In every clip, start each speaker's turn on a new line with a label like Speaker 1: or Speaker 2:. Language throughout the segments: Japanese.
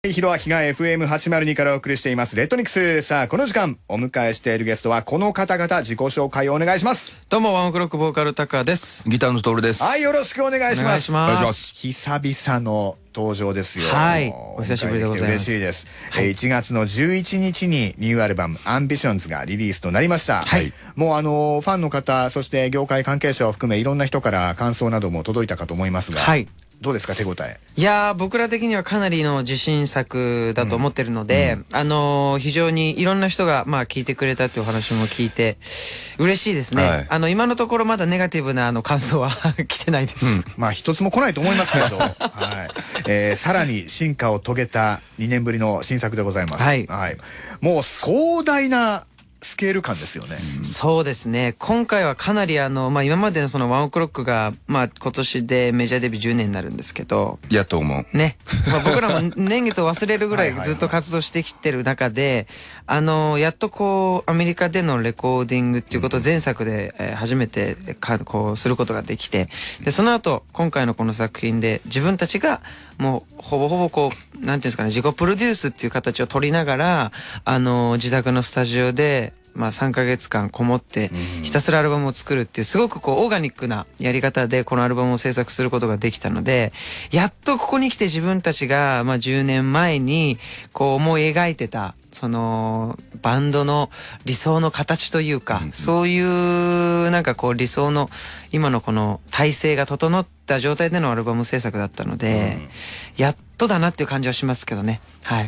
Speaker 1: ひろあきが FM802 からお送りしていますレッドニックス。さあこの時間お迎えしているゲストはこの方々、自己紹介をお願いします。
Speaker 2: どうもワンオクロックボーカルタカです。
Speaker 3: ギターのトールです。
Speaker 1: はい、よろしくお願いします。
Speaker 2: お願いします。
Speaker 1: 久々の登場ですよ。
Speaker 2: はい、お久しぶりでございます。
Speaker 1: 嬉しいです、
Speaker 2: はい、
Speaker 1: 1月の11日にニューアルバムアンビションズがリリースとなりました。
Speaker 2: はい、
Speaker 1: もうファンの方、そして業界関係者を含めいろんな人から感想なども届いたかと思いますが、はい、どうですか、手応え。
Speaker 2: いやー、僕ら的にはかなりの自信作だと思ってるので、非常にいろんな人が聞いてくれたっていうお話も聞いて嬉しいですね。はい、今のところまだネガティブな感想は来てないです。
Speaker 1: まあ一つも来ないと思いますけれど、はい、さらに進化を遂げた2年ぶりの新作でございます。はい、はい、もう壮大なスケール感ですよね。
Speaker 2: そうですね。今回はかなり今までのそのワンオクロックが今年でメジャーデビュー10年になるんですけど、
Speaker 3: やと思う
Speaker 2: ね。僕らも年月を忘れるぐらいずっと活動してきてる中で、やっとアメリカでのレコーディングっていうことを前作で初めてすることができて、でその後今回のこの作品で自分たちがもうほぼほぼなんていうんですかね、自己プロデュースっていう形を取りながら自宅のスタジオで3ヶ月間こもってひたすらアルバムを作るっていうすごくオーガニックなやり方でこのアルバムを制作することができたので、やっとここに来て自分たちが10年前に思い描いてたそのバンドの理想の形というか、そういう理想の今のこの体制が整った状態でのアルバム制作だったので、やっとだなっていう感じはしますけどね。はい。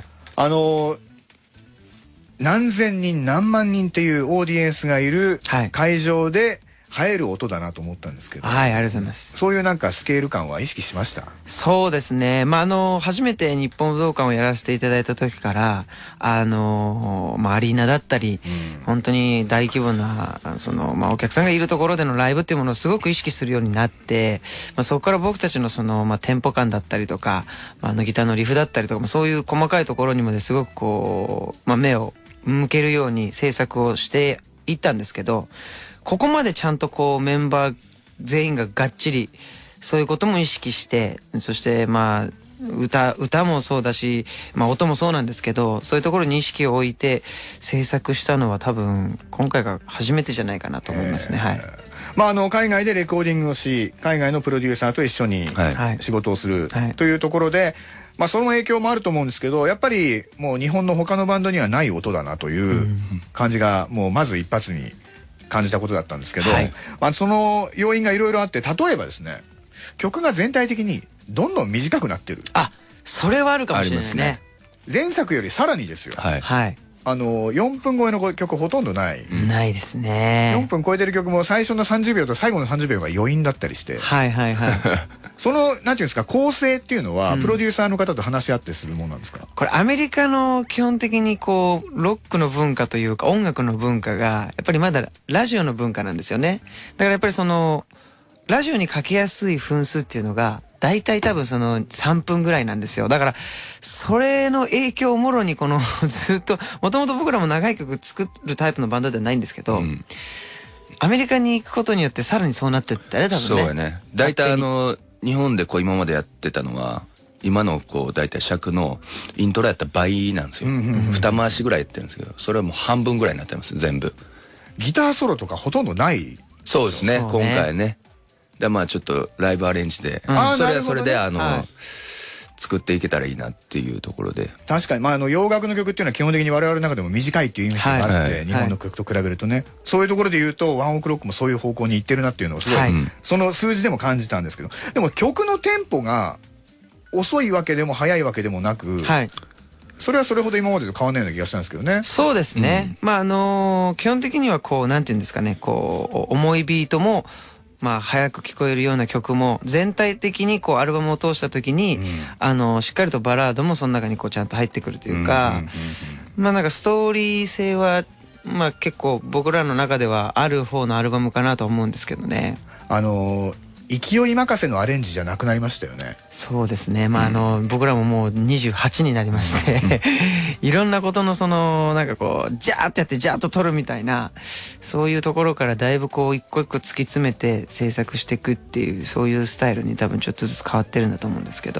Speaker 1: 何千人何万人っていうオーディエンスがいる会場で映える音だなと思ったんですけど、
Speaker 2: はい、ありがとうございます。
Speaker 1: そういうスケール感は意識しました？
Speaker 2: そうですね。初めて日本武道館をやらせていただいた時からアリーナだったり、本当に大規模なお客さんがいるところでのライブっていうものをすごく意識するようになって、そこから僕たちのテンポ感だったりとか、ギターのリフだったりとか、そういう細かいところにまですごく目を向けるように制作をしていったんですけど、ここまでちゃんとメンバー全員ががっちりそういうことも意識して、そして歌もそうだし、音もそうなんですけど、そういうところに意識を置いて制作したのは多分今回が初めてじゃないかなと思いますね。はい。
Speaker 1: 海外でレコーディングをし、海外のプロデューサーと一緒に仕事をするというところで、その影響もあると思うんですけど、やっぱりもう日本の他のバンドにはない音だなという感じがもうまず一発に感じたことだったんですけど、その要因がいろいろあって、例えばですね、曲が全体的にどんどん短くなってる。
Speaker 2: それはあるかもしれないですね。
Speaker 1: 前作よりさらにですよ。はい。4分超えの曲ほとんどない。
Speaker 2: ないですね。
Speaker 1: 4分超えてる曲も最初の30秒と最後の30秒が余韻だったりして。
Speaker 2: はいはいはい。
Speaker 1: そのなんていうんですか、構成っていうのはプロデューサーの方と話し合ってするものなんですか？
Speaker 2: これアメリカの基本的にロックの文化というか音楽の文化がやっぱりまだラジオの文化なんですよね。だからやっぱりラジオにかけやすい分数っていうのが大体多分3分ぐらいなんですよ。だからそれの影響をもろにずっと、もともと僕らも長い曲作るタイプのバンドではないんですけど、アメリカに行くことによってさらにそうなってったね、多分ね。
Speaker 3: そうやね。大体日本で今までやってたのは今の大体尺のイントロやったら倍なんですよ。二回しぐらいやってるんですけど、それはもう半分ぐらいになってます、全部。
Speaker 1: ギターソロとかほとんどない。
Speaker 3: そうですね、今回ね。でちょっとライブアレンジで、それで作っていけたらいいなっていうところで。
Speaker 1: 確かに洋楽の曲っていうのは基本的に我々の中でも短いっていうイメージがあって、日本の曲と比べるとね、そういうところで言うとワンオクロックもそういう方向に行ってるなっていうのをすごい、その数字でも感じたんですけど、でも曲のテンポが遅いわけでも速いわけでもなく、それはそれほど今までと変わらないような気がしたんですけどね。
Speaker 2: そうですね。基本的にはなんていうんですかね、重いビートも早く聞こえるような曲も全体的にアルバムを通した時に、しっかりとバラードもその中にちゃんと入ってくるというか、ストーリー性は結構僕らの中ではある方のアルバムかなと思うんですけどね。
Speaker 1: 勢い任せのアレンジじゃなくなりましたよね。
Speaker 2: そうですね。僕らももう28になりましていろんなことのジャーってやってジャーっと撮るみたいな、そういうところからだいぶ一個一個突き詰めて制作していくっていう、そういうスタイルに多分ちょっとずつ変わってるんだと思うんですけど、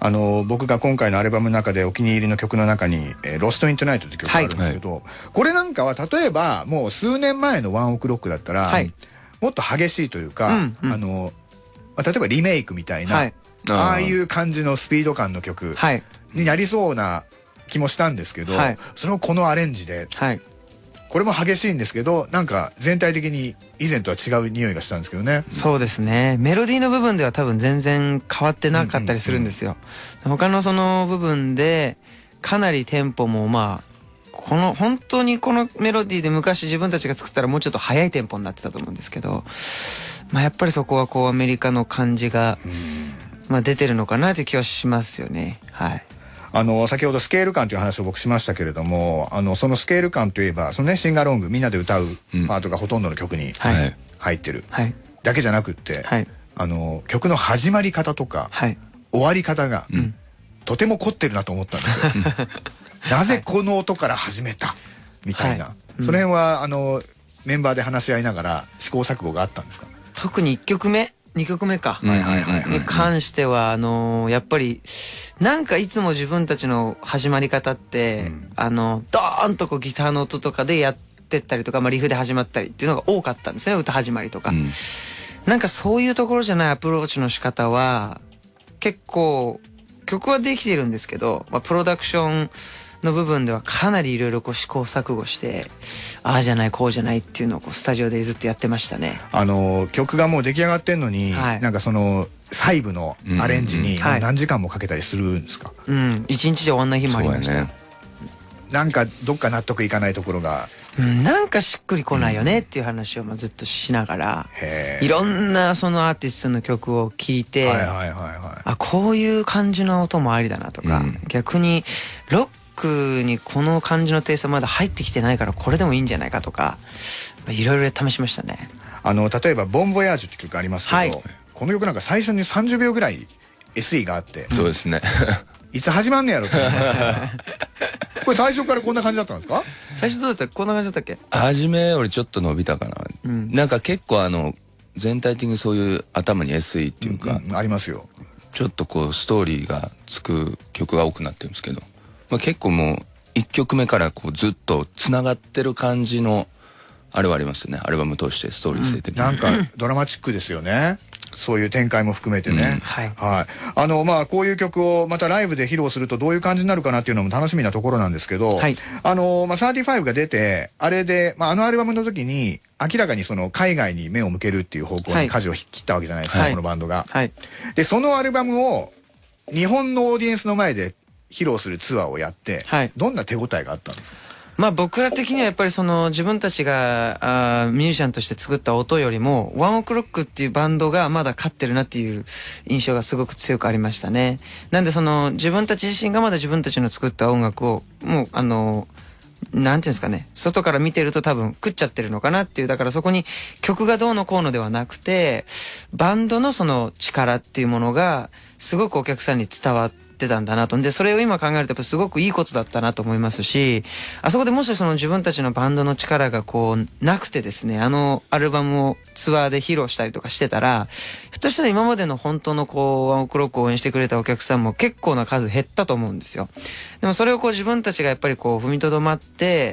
Speaker 1: 僕が今回のアルバムの中でお気に入りの曲の中に「ロスト・イント・ナイト」って曲があるんですけど、これなんかは例えばもう数年前のワンオクロックだったら、もっと激しいというか、例えばリメイクみたいな、ああいう感じのスピード感の曲になりそうな気もしたんですけど、それをこのアレンジで、これも激しいんですけど、なんか全体的に以前とは違う匂いがしたんですけどね。
Speaker 2: そうですね。メロディーの部分では多分全然変わってなかったりするんですよ。他のその部分でかなりテンポも本当にこのメロディーで昔自分たちが作ったらもうちょっと速いテンポになってたと思うんですけど、やっぱりそこはこうアメリカの感じが出てるのかなという気はしますよね。
Speaker 1: 先ほどスケール感という話を僕しましたけれども、そのスケール感といえばそのね、シンガロングみんなで歌うパートがほとんどの曲に入ってるだけじゃなくって、曲の始まり方とか終わり方がとても凝ってるなと思ったんですよ。なぜこの音から始めたみたいな、その辺はメンバーで話し合いながら試行錯誤があったんですか？
Speaker 2: 特に1曲目2曲目かに関してはやっぱりなんかいつも自分たちの始まり方ってドーンとこうギターの音とかでやってったりとか、リフで始まったりっていうのが多かったんですね、歌始まりとか。なんかそういうところじゃないアプローチの仕方は結構曲はできてるんですけど、プロダクションの部分ではかなりいろいろ試行錯誤して、ああじゃないこうじゃないっていうのをスタジオでずっとやってましたね。
Speaker 1: 曲がもう出来上がってんのに、なんかその細部のアレンジに何時間もかけたりするんですか
Speaker 2: ？1日じゃ終わんない日もありました。
Speaker 1: なんかどっか納得いかないところが、
Speaker 2: なんかしっくりこないよねっていう話をずっとしながら、いろんなそのアーティストの曲を聴いて、こういう感じの音もありだなとか、逆にロックにこの感じのテイストまだ入ってきてないからこれでもいいんじゃないかとか、いろいろ試しましたね。
Speaker 1: 例えば「ボンボヤージュ」って曲ありますけど、この曲なんか最初に30秒ぐらい SE があって、
Speaker 3: そうですね。
Speaker 1: いつ始まんねやろって思いますけどこれ最初からこんな感じだったんですか？
Speaker 2: 最初どうだった？こんな感じだったっけ？
Speaker 3: 初めよりちょっと伸びたかな。なんか結構全体的にそういう頭に SE っていうか、
Speaker 1: ありますよ。
Speaker 3: ちょっとこうストーリーがつく曲が多くなってるんですけど、結構もう1曲目からこうずっとつながってる感じのあれはありますよね。アルバム通してストーリー性的に、
Speaker 1: なんかドラマチックですよね。そういう展開も含めてね。こういう曲をまたライブで披露するとどういう感じになるかなっていうのも楽しみなところなんですけど、35が出て、あれで、アルバムの時に明らかにその海外に目を向けるっていう方向に舵を切ったわけじゃないですか、このバンドが。でそのアルバムを日本のオーディエンスの前で披露するツアーをやって、どんな手応えがあったんですか？
Speaker 2: 僕ら的にはやっぱりその自分たちがミュージシャンとして作った音よりもワンオクロックっていうバンドがまだ勝ってるなっていう印象がすごく強くありましたね。なんでその自分たち自身がまだ自分たちの作った音楽をもうなんていうんですかね、外から見てると多分食っちゃってるのかなっていう、だからそこに曲がどうのこうのではなくてバンドのその力っていうものがすごくお客さんに伝わってたんだなと。でそれを今考えるとやっぱすごくいいことだったなと思いますし、あそこでもしその自分たちのバンドの力がこうなくてですね、アルバムをツアーで披露したりとかしてたら、ひょっとしたら今までの本当のこうワンオクロックを応援してくれたお客さんも結構な数減ったと思うんですよ。でもそれをこう自分たちがやっぱりこう踏みとどまって、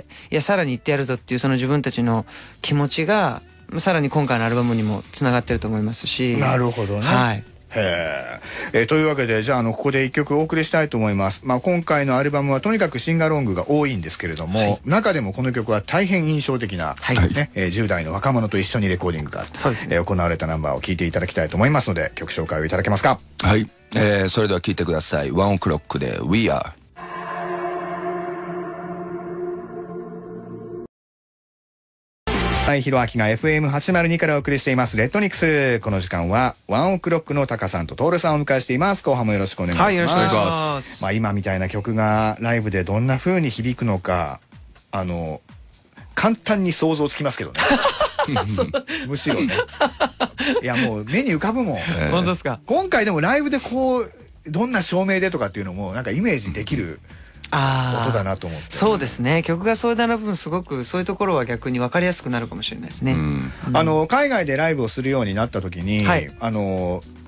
Speaker 2: いやさらに言ってやるぞっていうその自分たちの気持ちがさらに今回のアルバムにもつながってると思いますし。
Speaker 1: なるほどね。というわけで、じゃあここで一曲お送りしたいと思います。今回のアルバムはとにかくシンガロングが多いんですけれども、中でもこの曲は大変印象的な、10代の若者と一緒にレコーディングが、行われたナンバーを聴いていただきたいと思いますので、曲紹介をいただけますか？
Speaker 3: はい、それでは聴いてください。ワンオクロックで We Are。
Speaker 1: ひろあきが FM802 からお送りしていますレッドニックス。この時間はワンオクロックのタカさんとトールさんをお迎えしています。後半もよろしくお願いします。
Speaker 2: よろしくお願いします。
Speaker 1: 今みたいな曲がライブでどんな風に響くのか簡単に想像つきますけどねむしろねいやもう目に浮かぶもん。
Speaker 2: 本当ですか？
Speaker 1: 今回でもライブでこうどんな照明でとかっていうのもなんかイメージできる音だなと思って。
Speaker 2: そうですね。曲がそうだな分すごくそういうところは逆に分かりやすくなるかもしれないですね。
Speaker 1: 海外でライブをするようになった時に、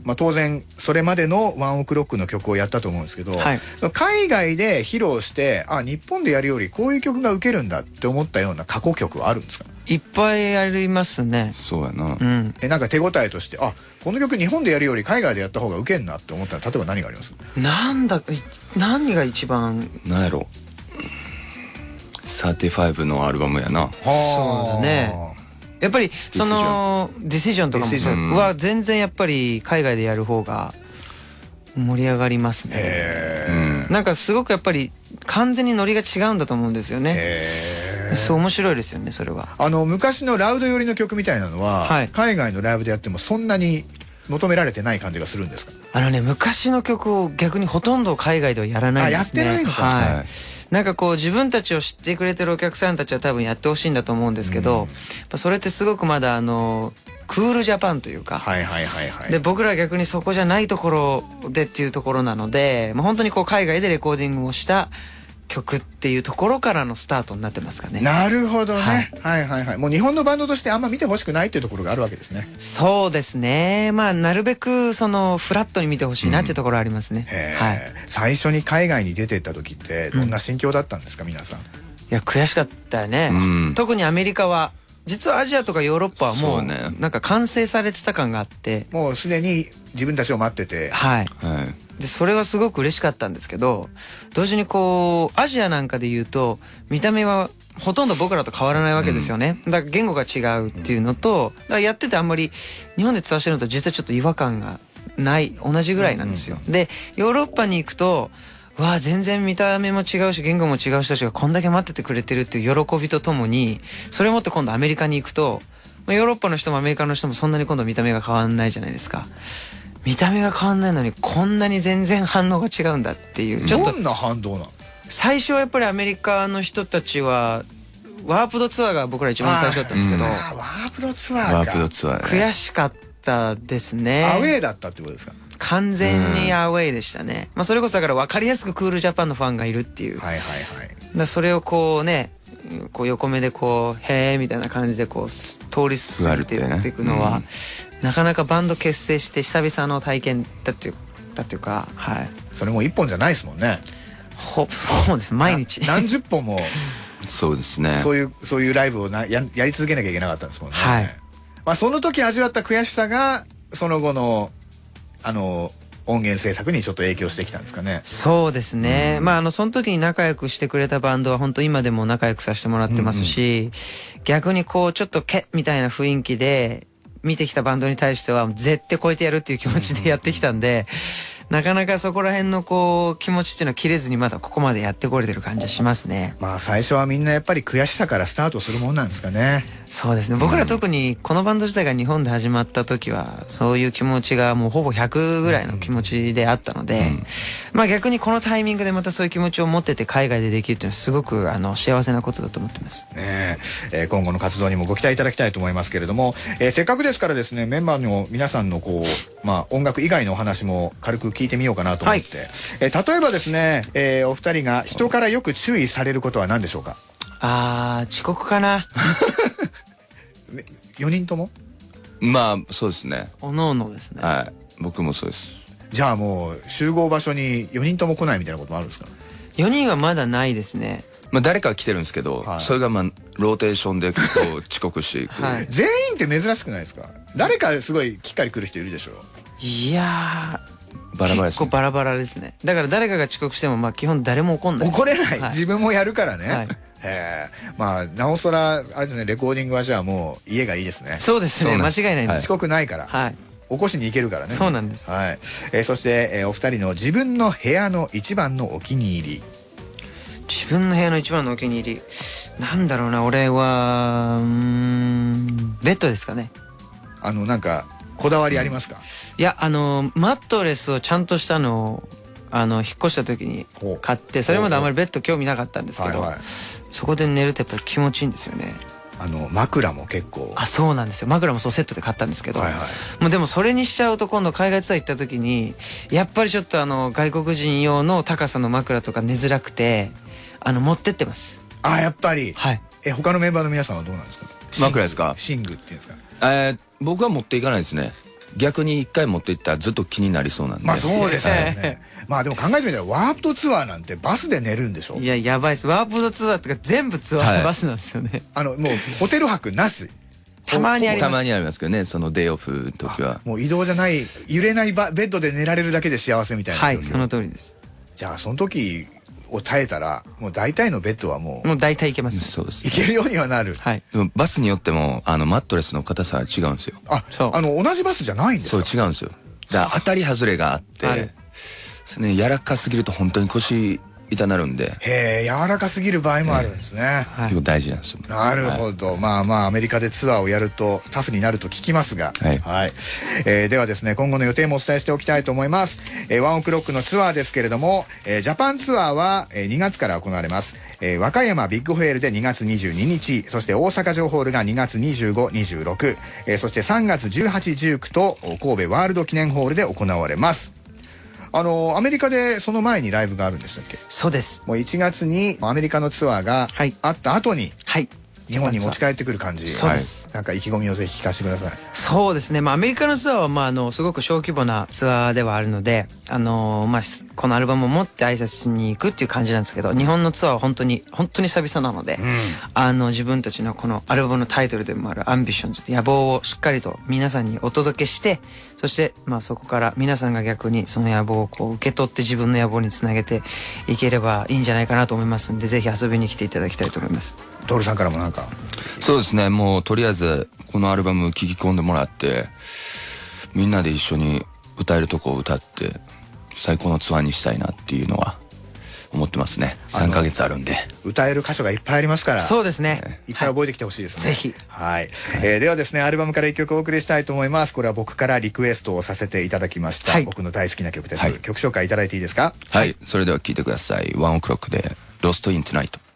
Speaker 1: まあ、当然それまでのワンオクロックの曲をやったと思うんですけど、はい、海外で披露して日本でやるよりこういう曲がウケるんだって思ったような過去曲はあるんですか？
Speaker 2: いっぱいありますね。
Speaker 3: そうやな、
Speaker 2: うん、
Speaker 1: なんか手応えとしてこの曲日本でやるより海外でやった方がウケんなって思ったら例えば何があります？
Speaker 2: 何が一番
Speaker 3: なんやろ、35のアルバムやな。
Speaker 2: そうだね。やっぱりそのディシジョンとかもそうは全然やっぱり海外でやる方が盛り上がりますね。なんかすごくやっぱり完全にノリが違うんだと思うんですよね。そう面白いですよねそれは。
Speaker 1: 昔のラウド寄りの曲みたいなのは、はい、海外のライブでやってもそんなに求められてない感じがするんですか？
Speaker 2: 昔の曲を逆にほとんど海外ではやらないですね。
Speaker 1: やってないのか。
Speaker 2: はい。なんかこう自分たちを知ってくれてるお客さんたちは多分やってほしいんだと思うんですけど、それってすごくまだクールジャパンというか、で僕らは逆にそこじゃないところでっていうところなので、本当にこう海外でレコーディングをした曲っていうところからのスタートになってますかね。
Speaker 1: なるほどね。はい。もう日本のバンドとしてあんま見てほしくないっていうところがあるわけですね。
Speaker 2: そうですね。なるべくフラットに見てほしいなっていうところありますね。はい。
Speaker 1: 最初に海外に出てった時ってどんな心境だったんですか、皆さん？い
Speaker 2: や悔しかったよね。特にアメリカは。実はアジアとかヨーロッパはもうなんか完成されてた感があって、
Speaker 1: もうすでに自分たちを待ってて、
Speaker 2: はい。でそれはすごく嬉しかったんですけど、同時にこうアジアなんかで言うと見た目はほとんど僕らと変わらないわけですよね。だから言語が違うっていうのと、だからやっててあんまり日本でツアーしてるのと実はちょっと違和感がない同じぐらいなんですよ。でヨーロッパに行くとわあ全然見た目も違うし言語も違う人たちがこんだけ待っててくれてるっていう喜びとともに、それをもって今度アメリカに行くと、ヨーロッパの人もアメリカの人もそんなに今度見た目が変わんないじゃないですか。見た目が変わんないのにこんなに全然反応が違うんだっていう。
Speaker 1: ちょっとどんな反応なの？
Speaker 2: 最初はやっぱりアメリカの人たちはワープドツアーが僕ら一番最初だったんですけど、
Speaker 1: ワープドツアーか。
Speaker 3: ワープドツアー、
Speaker 2: 悔しかったですね。
Speaker 1: アウェーだったってことですか？
Speaker 2: 完全にアウェイでしたね。それこそだから分かりやすくクールジャパンのファンがいるっていう。だそれをこうね、こう横目でこうへーみたいな感じでこう通り過ぎていくのは、なかなかバンド結成して久々の体験だっていうか、はい。
Speaker 1: それも一本じゃないですもんね。
Speaker 2: そうです。毎日
Speaker 1: 何十本も
Speaker 3: そうですね。
Speaker 1: そういうライブをやり続けなきゃいけなかったんですもんね。はい。その時味わった悔しさがその後の音源制作にちょっと影響してきたんですかね。
Speaker 2: そうですね。その時に仲良くしてくれたバンドは本当今でも仲良くさせてもらってますし、逆にこうちょっとみたいな雰囲気で見てきたバンドに対しては絶対超えてやるっていう気持ちでやってきたんで、なかなかそこら辺のこう気持ちっていうのは切れずにまだここまでやってこれてる感じはしますね。
Speaker 1: 最初はみんなやっぱり悔しさからスタートするもんなんですかね。
Speaker 2: そうですね。僕ら特にこのバンド自体が日本で始まった時はそういう気持ちがもうほぼ100ぐらいの気持ちであったので、逆にこのタイミングでまたそういう気持ちを持ってて海外でできるっていうのはすごく幸せなことだと思ってます
Speaker 1: ね。今後の活動にもご期待いただきたいと思いますけれども、せっかくですからですね、メンバーの皆さんのこう音楽以外のお話も軽く聞いてみようかなと思って、例えばですね、お二人が人からよく注意されることは何でしょうか？
Speaker 2: 遅刻かな。
Speaker 1: 4人とも？
Speaker 3: そうですね。
Speaker 2: おのおのですね。
Speaker 3: はい。僕もそうです。
Speaker 1: じゃあもう集合場所に4人とも来ないみたいなこともあるんですか
Speaker 2: ？4人はまだないですね。
Speaker 3: 誰かは来てるんですけど、それがローテーションでこう遅刻していく。
Speaker 1: 全員って珍しくないですか？誰かすごいきっかり来る人いるでしょ？
Speaker 2: いやー、
Speaker 3: バラバラですね。
Speaker 2: 結構バラバラですね。だから誰かが遅刻しても基本誰も怒んない。
Speaker 1: 怒れない。自分もやるからね。なおそらあれですね、レコーディングはじゃあもう家がいいですね。
Speaker 2: そうですね。間違いないです。
Speaker 1: 遅刻ないから。起こしに行けるからね。
Speaker 2: そうなんです。
Speaker 1: そしてお二人の自分の部屋の一番のお気に入り。
Speaker 2: 自分の部屋の一番のお気に入り、なんだろうな、俺はベッドですかね。
Speaker 1: なんかこだわりありますか？
Speaker 2: いや、マットレスをちゃんとしたのを引っ越した時に買って、それまであまりベッド興味なかったんですけど、そこで寝るとやっぱり気持ちいいんですよね。
Speaker 1: 枕も結構。
Speaker 2: そうなんですよ。枕もそうセットで買ったんですけど、もうでもそれにしちゃうと今度海外ツアー行った時にやっぱりちょっと外国人用の高さの枕とか寝づらくて持ってってます。
Speaker 1: やっぱり。
Speaker 2: はい。
Speaker 1: 他のメンバーの皆さんはどうなんですか？
Speaker 3: 枕ですか？
Speaker 1: 寝具っていうんですか？
Speaker 3: 僕は持っていかないですね。 逆に一回持っていったらずっと気になりそうなんで。
Speaker 1: まあそうですよね。まあでも考えてみたらワープドツアーなんてバスで寝るんでしょ。
Speaker 2: いや、やばいです。ワープドツアーってか全部ツアーバスなんですよね。
Speaker 1: もうホテル泊なし。
Speaker 2: たまにあります。
Speaker 3: たまにありますけどね、そのデイオフの時は。
Speaker 1: もう移動じゃない、揺れないベッドで寝られるだけで幸せみたいな。
Speaker 2: はい、その通りです。
Speaker 1: じゃあその時を耐えたら、もう大体のベッドはもう
Speaker 2: 大体いけます。
Speaker 3: そうです。
Speaker 1: いけるようにはなる。
Speaker 2: はい。
Speaker 3: でもバスによってもマットレスの硬さは違うんですよ。
Speaker 1: あ、そう。同じバスじゃないんですか。
Speaker 3: そう違うんですよ。だから当たり外れがあって、ね、柔らかすぎると本当に腰痛なるんで。
Speaker 1: へえ、柔らかすぎる場合もあるんですね。
Speaker 3: 結構大事なんですよ。
Speaker 1: なるほど。まあまあアメリカでツアーをやるとタフになると聞きますが、はい。ではですね、今後の予定もお伝えしておきたいと思います。ワンオクロックのツアーですけれども、ジャパンツアーは2月から行われます。和歌山ビッグホエールで2月22日、そして大阪城ホールが2月25、26、そして3月18、19と神戸ワールド記念ホールで行われます。アメリカでその前にライブがあるんでしたっけ？
Speaker 2: そうです。
Speaker 1: もう1月にアメリカのツアーがあった後に、はい、日本に持ち帰ってくる感じ。
Speaker 2: そうです。
Speaker 1: なんか意気込みをぜひ聞かせてください。
Speaker 2: そうですね。アメリカのツアーはすごく小規模なツアーではあるので、このアルバムを持って挨拶しに行くっていう感じなんですけど、日本のツアーは本当に久々なので、自分たちのこのアルバムのタイトルでもあるアンビションズって野望をしっかりと皆さんにお届けして、そしてそこから皆さんが逆にその野望を受け取って自分の野望につなげていければいいんじゃないかなと思いますんで、ぜひ遊びに来ていただきたいと思います。
Speaker 1: トールさんからもなんか。
Speaker 3: そうですね、もうとりあえずこのアルバム聴き込んでもらって、みんなで一緒に歌えるとこを歌って最高のツアーにしたいなっていうのは思ってますね。3ヶ月あるんで
Speaker 1: 歌える箇所がいっぱいありますから。
Speaker 2: そうですね、
Speaker 1: いっぱい覚えてきてほしいですね。
Speaker 2: ぜひ。
Speaker 1: はい。ではですね、アルバムから1曲お送りしたいと思います。これは僕からリクエストをさせていただきました。僕の大好きな曲です。曲紹介いただいていいですか？
Speaker 3: はい、それでは聴いてください。ワンオクロックでロストイントゥナイト。